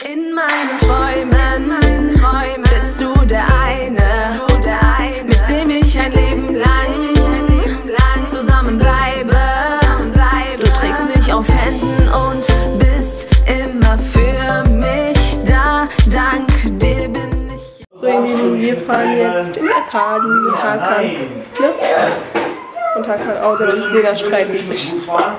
In meinen Träumen bist du der eine, mit dem ich ein Leben lang zusammenbleibe. Du trägst mich auf Händen und bist immer für mich da. Dank dir bin ich. So ihr Lieben, wir fahren jetzt in Arkaden mit Hakan. Ne? Und Hakan auch, denn Lena streiten sich.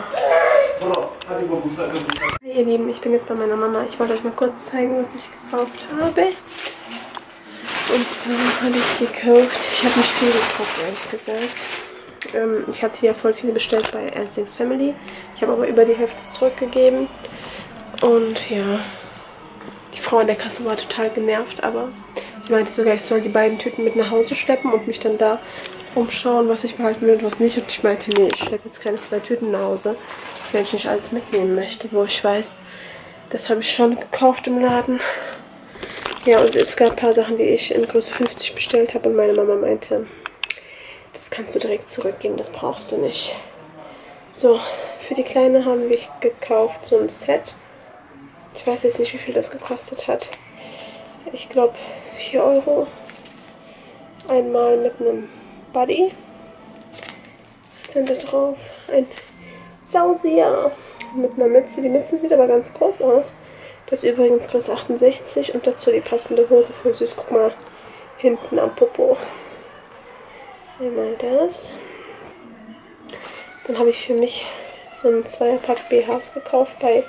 Hi ihr Lieben, ich bin jetzt bei meiner Mama. Ich wollte euch mal kurz zeigen, was ich gekauft habe. Und zwar habe ich gekauft, ich habe nicht viel gekauft, ehrlich gesagt. Ich hatte ja voll viele bestellt bei Ernstings Family. Ich habe aber über die Hälfte zurückgegeben. Und ja, die Frau in der Kasse war total genervt, aber sie meinte sogar, ich soll die beiden Tüten mit nach Hause schleppen und mich dann da umschauen, was ich behalten will und was nicht. Und ich meinte, nee, ich schleppe jetzt keine 2 Tüten nach Hause, wenn ich nicht alles mitnehmen möchte, wo ich weiß, das habe ich schon gekauft im Laden. Ja, und es gab ein paar Sachen, die ich in Größe 50 bestellt habe und meine Mama meinte, das kannst du direkt zurückgeben, das brauchst du nicht. So, für die Kleine haben wir gekauft so ein Set. Ich weiß jetzt nicht, wie viel das gekostet hat. Ich glaube 4 Euro. Einmal mit einem Buddy. Was ist denn da drauf? Ein Sauseer mit einer Mütze. Die Mütze sieht aber ganz groß aus. Das ist übrigens Größe 68 und dazu die passende Hose. Voll süß. Guck mal, hinten am Popo. Einmal das. Dann habe ich für mich so einen 2er-Pack BHs gekauft bei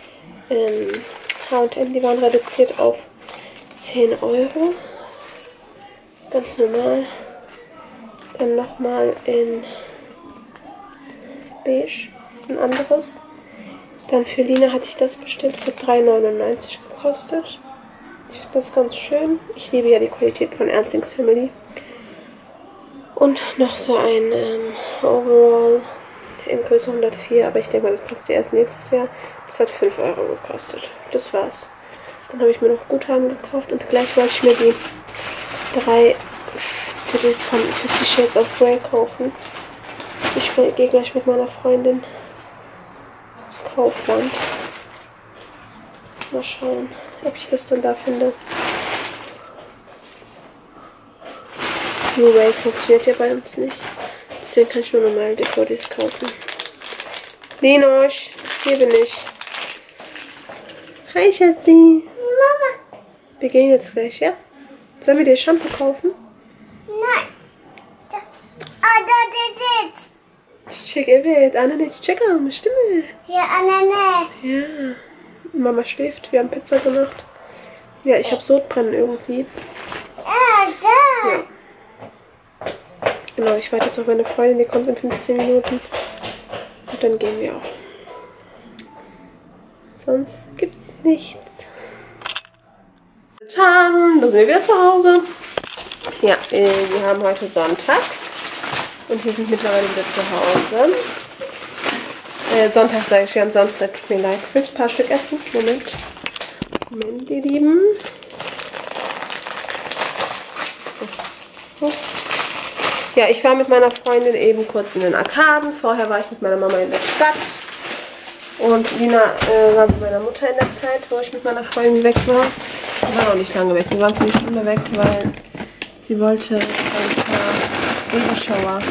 H&M. Die waren reduziert auf 10 Euro. Ganz normal. Dann nochmal in beige, ein anderes. Dann für Lina hatte ich das bestellt. Das hat 3,99 gekostet. Ich finde das ganz schön. Ich liebe ja die Qualität von Ernstings Family. Und noch so ein Overall in Größe 104. Aber ich denke mal, das passt ja erst nächstes Jahr. Das hat 5 Euro gekostet. Das war's. Dann habe ich mir noch Guthaben gekauft. Und gleich wollte ich mir die 3 CDs von 50 Shades of Grey kaufen. Ich gehe gleich mit meiner Freundin zu Kaufland. Mal schauen, ob ich das dann da finde. Blu-ray funktioniert ja bei uns nicht. Deswegen kann ich nur normale DVDs kaufen. Lenosch, hier bin ich. Hi Schatzi. Mama. Wir gehen jetzt gleich, ja? Sollen wir dir Shampoo kaufen? Nein. Das Check it, Anna nicht checker, eine Stimme. Ja, Anna. Ja. Mama schläft, wir haben Pizza gemacht. Ja, ich habe Sodbrennen irgendwie. Da. Ja. Genau, ich warte jetzt auf meine Freundin, die kommt in 15 Minuten. Und dann gehen wir auch. Sonst gibt's nichts. Da sind wir wieder zu Hause. Ja, wir haben heute Sonntag. Und wir sind mittlerweile wieder zu Hause. Sonntag sage ich, wir haben Samstag, tut mir leid. Willst du ein paar Stück essen? Moment. Moment, ihr Lieben. So. Oh. Ja, ich war mit meiner Freundin eben kurz in den Arkaden. Vorher war ich mit meiner Mama in der Stadt. Und Lina war mit meiner Mutter in der Zeit, wo ich mit meiner Freundin weg war. Wir waren auch nicht lange weg. Wir waren für eine Stunde weg, weil sie wollte ein paar Babyshower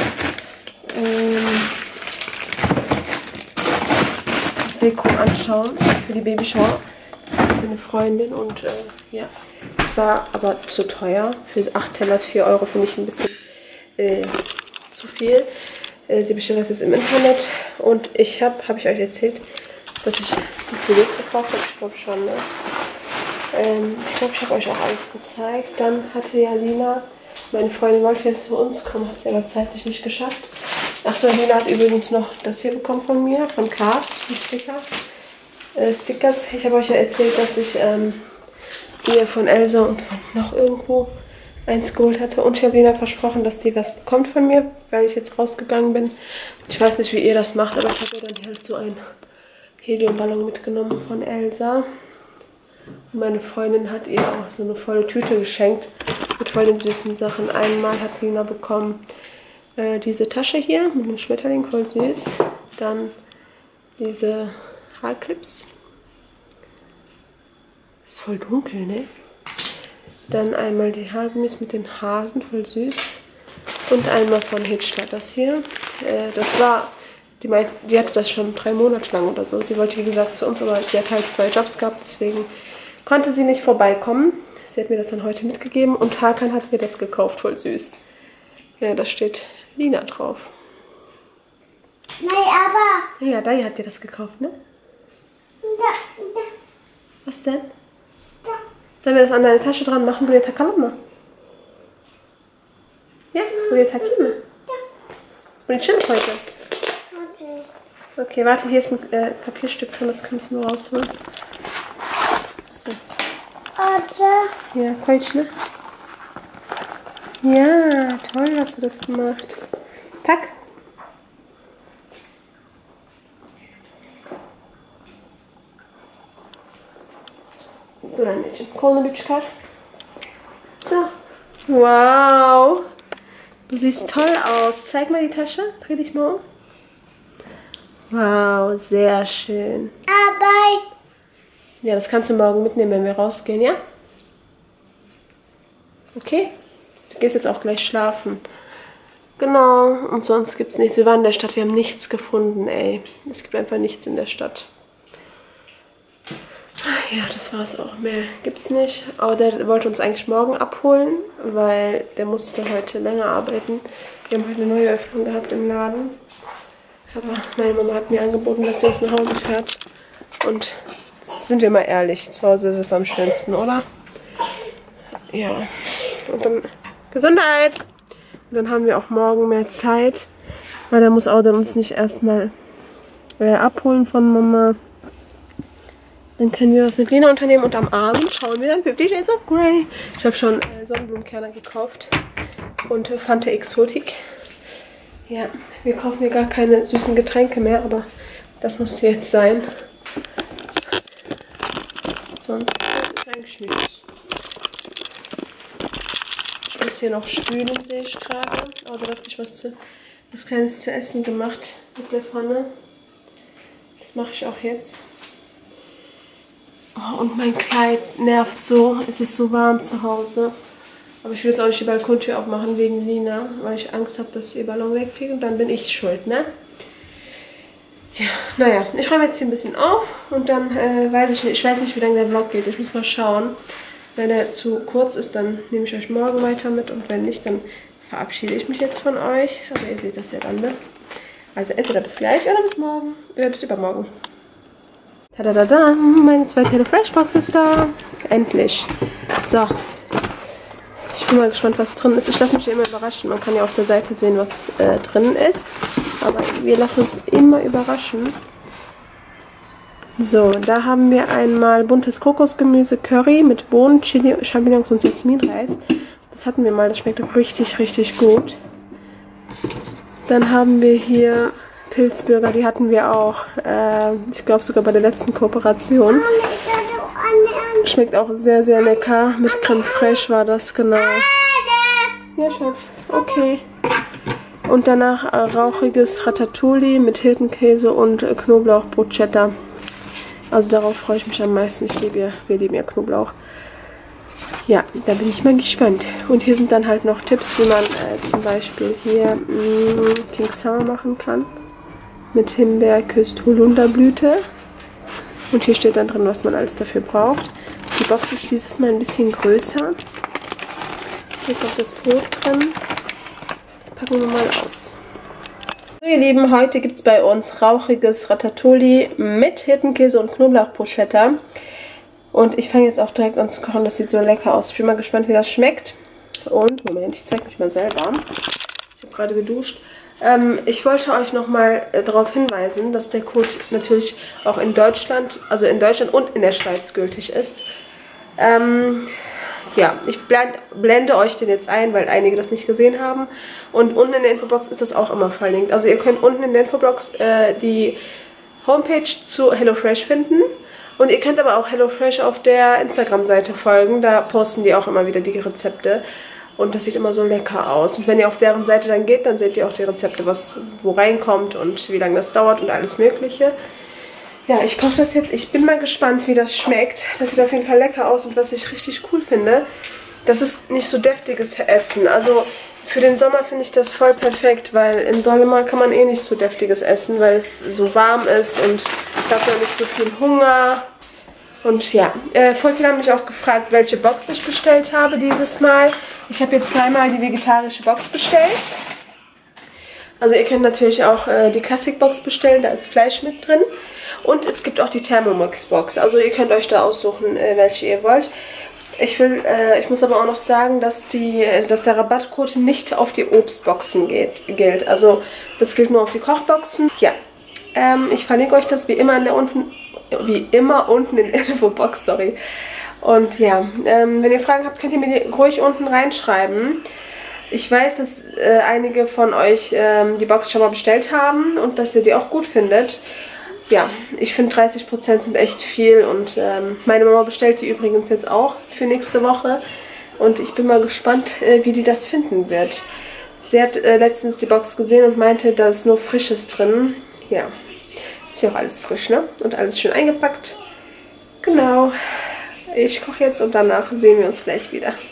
Deko anschauen. Für die Babyshower. Für eine Freundin. Und ja, es war aber zu teuer. Für 8 Teller 4 Euro finde ich ein bisschen zu viel. Sie bestellt das jetzt im Internet. Und ich habe ich euch erzählt, dass ich die CDs gekauft habe. Ich glaube schon, ne? Ich glaube, ich habe euch auch alles gezeigt. Dann hatte ja Lina, meine Freundin wollte jetzt zu uns kommen, hat sie aber zeitlich nicht geschafft. Achso, Lina hat übrigens noch das hier bekommen von mir, von Cars, die Stickers. Ich habe euch ja erzählt, dass ich ihr von Elsa und von noch irgendwo eins geholt hatte. Und ich habe Lina versprochen, dass sie was bekommt von mir, weil ich jetzt rausgegangen bin. Ich weiß nicht, wie ihr das macht, aber ich habe ihr dann halt so einen Heliumballon mitgenommen von Elsa. Und meine Freundin hat ihr auch so eine volle Tüte geschenkt mit voll den süßen Sachen. Einmal hat Lina bekommen diese Tasche hier mit einem Schmetterling, voll süß. Dann diese Haarclips. ist voll dunkel, ne? Dann einmal die Haargummis mit den Hasen, voll süß. Und einmal von Hitchler das hier. Das war, die hatte das schon 3 Monate lang oder so. Sie wollte, wie gesagt, zu uns, aber sie hat halt 2 Jobs gehabt, deswegen konnte sie nicht vorbeikommen. Sie hat mir das dann heute mitgegeben und Hakan hat mir das gekauft, voll süß. Ja, da steht Lina drauf. Nein, aber. Ja, Dai hat dir das gekauft, ne? Da. Was denn? Da. Sollen wir das an deine Tasche dran machen, Bulia Takalama? Ja, Bulia Takime. Und die Chips heute. Okay, warte, hier ist ein Papierstück drin, das können wir rausholen. So. Ja, Quatsch, ne? Ja, toll hast du das gemacht. Tack. So, dann Mädchen. Kolonitschkar. So. Wow. Du siehst toll aus. Zeig mal die Tasche. Dreh dich mal um. Wow, sehr schön. Aber. Ja, das kannst du morgen mitnehmen, wenn wir rausgehen, ja? Okay? Du gehst jetzt auch gleich schlafen. Genau, und sonst gibt es nichts. Wir waren in der Stadt, wir haben nichts gefunden, ey. Es gibt einfach nichts in der Stadt. Ja, das war es auch. Mehr gibt's nicht. Aber der wollte uns eigentlich morgen abholen, weil der musste heute länger arbeiten. Wir haben heute eine neue Öffnung gehabt im Laden. Aber meine Mama hat mir angeboten, dass sie uns nach Hause fährt. Und sind wir mal ehrlich, zu Hause ist es am schönsten, oder? Ja. Und dann Gesundheit! Und dann haben wir auch morgen mehr Zeit, weil der muss auch dann uns nicht erstmal abholen von Mama. Dann können wir was mit Lena unternehmen und am Abend schauen wir dann 50 Shades of Grey. Ich habe schon Sonnenblumenkerner gekauft und Fanta Exotic. Ja, wir kaufen hier gar keine süßen Getränke mehr, aber das musste jetzt sein. Sonst ist eigentlich nichts. Ich muss hier noch spülen, sehe ich gerade. Oh, da hat sich was Kleines zu essen gemacht mit der Pfanne. Das mache ich auch jetzt. Oh, und mein Kleid nervt so. Es ist so warm zu Hause. Aber ich will jetzt auch nicht die Balkontür aufmachen wegen Lina, weil ich Angst habe, dass ihr Ballon wegfliegt und dann bin ich schuld, ne? Ja, naja, ich räume jetzt hier ein bisschen auf und dann weiß ich nicht, wie lange der Vlog geht. Ich muss mal schauen. Wenn er zu kurz ist, dann nehme ich euch morgen weiter mit und wenn nicht, dann verabschiede ich mich jetzt von euch. Aber ihr seht das ja dann, ne? Also entweder bis gleich oder bis morgen. Oder bis übermorgen. Tadadada, meine zweite HelloFresh-Box ist da. Endlich. So. Ich bin mal gespannt, was drin ist. Ich lasse mich ja immer überraschen. Man kann ja auf der Seite sehen, was drin ist. Aber wir lassen uns immer überraschen. So, da haben wir einmal buntes Kokosgemüse Curry mit Bohnen, Chili, Champignons und Jasminreis. Das hatten wir mal, das schmeckt richtig, richtig gut. Dann haben wir hier Pilzburger, die hatten wir auch, ich glaube sogar bei der letzten Kooperation. Schmeckt auch sehr, sehr lecker. Mit Creme Fraiche war das, genau. Ja, Schatz. Okay. Und danach rauchiges Ratatouille mit Hirtenkäse und Knoblauch Bruschetta. Also darauf freue ich mich am meisten. Wir lieben ja Knoblauch. Ja, da bin ich mal gespannt. Und hier sind dann halt noch Tipps, wie man zum Beispiel hier Pink Summer machen kann. Mit Himbeer, küsst Holunderblüte. Und hier steht dann drin, was man alles dafür braucht. Die Box ist dieses Mal ein bisschen größer. Hier ist auch das Brot drin. Das packen wir mal aus. So ihr Lieben, heute gibt es bei uns rauchiges Ratatouille mit Hirtenkäse und Knoblauchbruschetta. Und ich fange jetzt auch direkt an zu kochen. Das sieht so lecker aus. Ich bin mal gespannt, wie das schmeckt. Und, Moment, ich zeige mich mal selber. Ich habe gerade geduscht. Ich wollte euch nochmal darauf hinweisen, dass der Code natürlich auch in Deutschland, also in Deutschland und in der Schweiz gültig ist. Ja, ich blende euch den jetzt ein, weil einige das nicht gesehen haben. Und unten in der Infobox ist das auch immer verlinkt. Also ihr könnt unten in der Infobox die Homepage zu HelloFresh finden. Und ihr könnt aber auch HelloFresh auf der Instagram-Seite folgen. Da posten die auch immer wieder die Rezepte. Und das sieht immer so lecker aus. Und wenn ihr auf deren Seite dann geht, dann seht ihr auch die Rezepte, was wo reinkommt und wie lange das dauert und alles Mögliche. Ja, ich koche das jetzt. Ich bin mal gespannt, wie das schmeckt. Das sieht auf jeden Fall lecker aus und was ich richtig cool finde, das ist nicht so deftiges Essen. Also für den Sommer finde ich das voll perfekt, weil im Sommer kann man eh nicht so deftiges essen, weil es so warm ist und dafür nicht so viel Hunger. Und ja, voll viele haben mich auch gefragt, welche Box ich bestellt habe dieses Mal. Ich habe jetzt dreimal die vegetarische Box bestellt. Also ihr könnt natürlich auch die Classic-Box bestellen, da ist Fleisch mit drin. Und es gibt auch die Thermomix-Box, also ihr könnt euch da aussuchen, welche ihr wollt. Ich muss aber auch noch sagen, dass der Rabattcode nicht auf die Obstboxen gilt. Also das gilt nur auf die Kochboxen. Ja, ich verlinke euch das wie immer unten in der Infobox, sorry. Und ja, wenn ihr Fragen habt, könnt ihr mir die ruhig unten reinschreiben. Ich weiß, dass einige von euch die Box schon mal bestellt haben und dass ihr die auch gut findet. Ja, ich finde 30% sind echt viel und meine Mama bestellt die übrigens jetzt auch für nächste Woche. Und ich bin mal gespannt, wie die das finden wird. Sie hat letztens die Box gesehen und meinte, da ist nur Frisches drin. Ja, ist ja auch alles frisch, ne? Und alles schön eingepackt. Genau. Ich koche jetzt und danach sehen wir uns gleich wieder.